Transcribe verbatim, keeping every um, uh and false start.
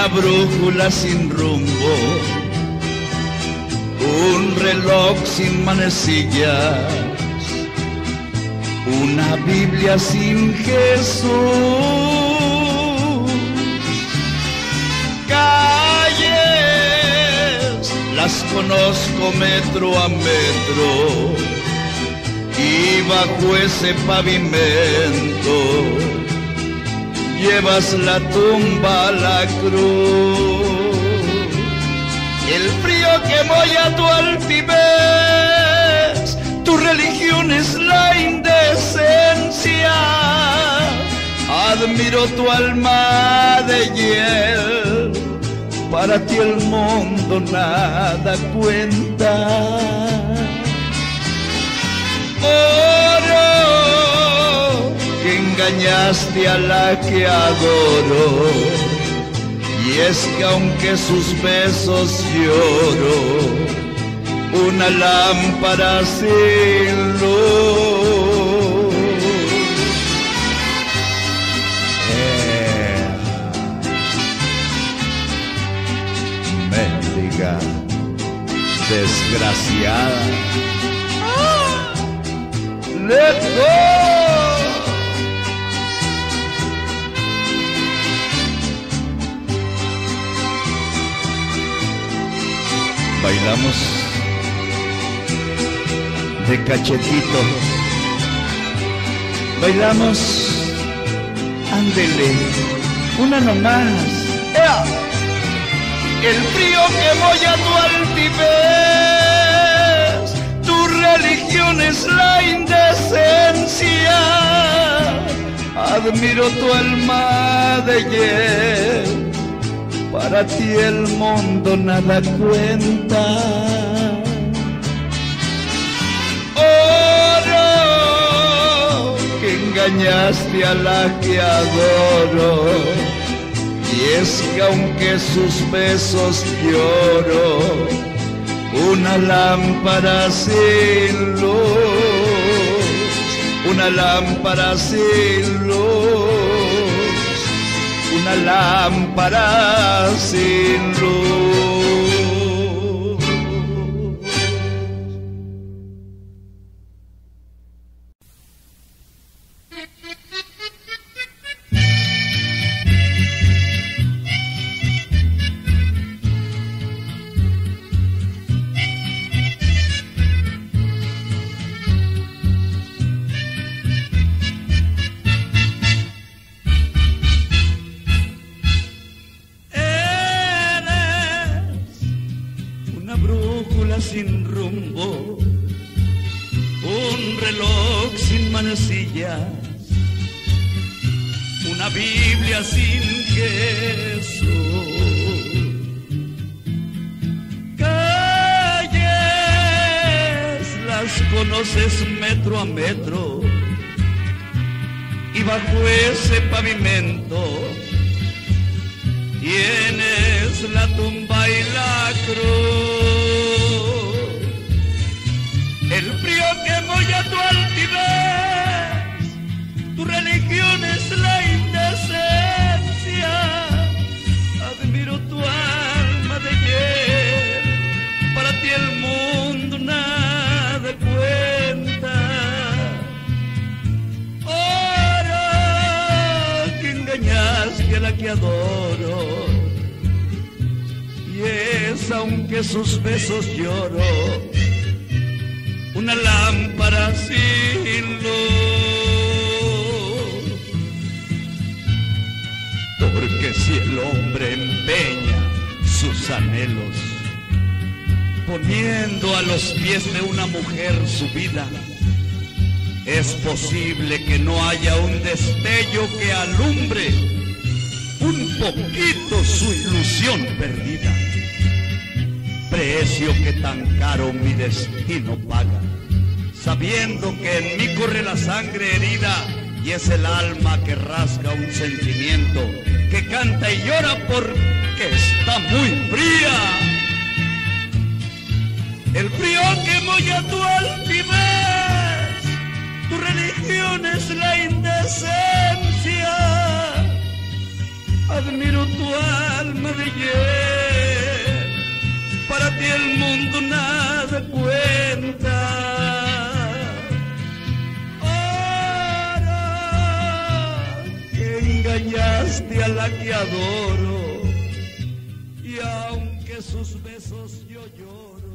una brújula sin rumbo, un reloj sin manecillas, una Biblia sin Jesús. Calles, las conozco metro a metro, y bajo ese pavimento llevas la tumba a la cruz. El frío que molla tu altivez, tu religión es la indecencia. Admiro tu alma de hiel, para ti el mundo nada cuenta. Oro, que engañaste a la que adoro, y es que aunque sus besos lloro, una lámpara sin luz. Eh, mendiga, desgraciada. ¡Let go! Bailamos de cachetito, bailamos, ándele, una nomás. ¡Ea! El frío que molla tu altivez, tu religión es la indecencia. Admiro tu alma de hiel, para ti el mundo nada cuenta. Oro, que engañaste a la que adoro, y es que aunque sus besos lloro, una lámpara sin luz, una lámpara sin luz, una lámpara sin luz. Sin rumbo, un reloj sin manecillas, una Biblia sin Jesús. Calles, las conoces metro a metro, y bajo ese pavimento tienes la tumba y la cruz. El frío que molla tu altivez, tu religión es la indecencia. Admiro tu alma de hiel, para ti el mundo nada cuenta. Oro, que engañaste a la que adoro, y es aunque sus besos lloro, una lámpara sin luz. Porque si el hombre empeña sus anhelos, poniendo a los pies de una mujer su vida, es posible que no haya un destello que alumbre un poquito su ilusión perdida. Precio que tan caro mi destino paga, sabiendo que en mí corre la sangre herida, y es el alma que rasga un sentimiento, que canta y llora porque está muy fría. El frío que molla tu altivez, tu religión es la indecencia. admiro tu alma de hiel, para ti el mundo nada cuenta. Ahora que engañaste a la que adoro, y aunque sus besos yo lloro,